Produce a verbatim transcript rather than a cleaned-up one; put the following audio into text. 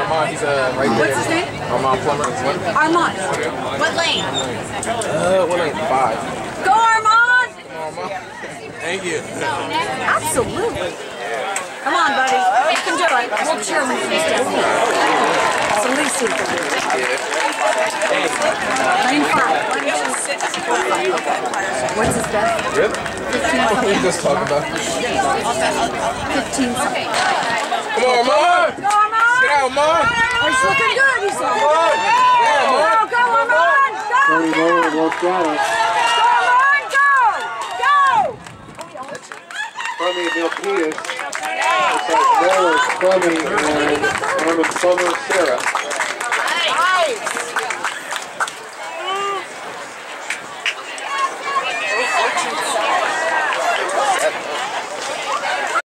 Armon, he's uh, right there. What's his name? Armon Plummer. Armon. What lane? Uh, what lane? Five. Go Armon! Armon. Thank you. Absolutely. Come on, buddy. You can do it. We'll cheer when you do it. It's the least you can do. Lane five. What's his best? Really? What are you just talking about? fifteen something. Come on, Armon! Go, Armon! Get out, Armon! Oh, he's looking good. He's looking good. Go, go, Armon! Go! Tony Moore worked on it. Go, Armon! Go! Go! Plummy and Milpitas. Serra, Plummy, and Armon, Plummer, Serra.